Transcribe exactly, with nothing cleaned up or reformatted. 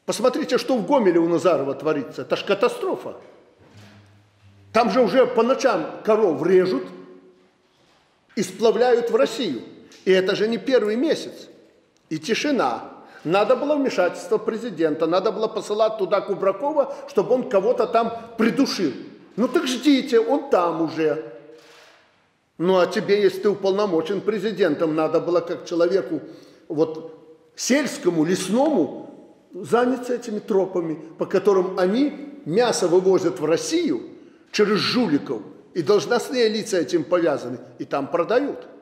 Посмотрите, что в Гомеле у Назарова творится. Это ж катастрофа. Там же уже по ночам коров режут и сплавляют в Россию. И это же не первый месяц. И тишина. Надо было вмешательство президента, надо было посылать туда Кубракова, чтобы он кого-то там придушил. Ну так ждите, он там уже. Ну а тебе, если ты уполномочен президентом, надо было как человеку вот сельскому, лесному заняться этими тропами, по которым они мясо вывозят в Россию через жуликов, и должностные лица этим повязаны, и там продают.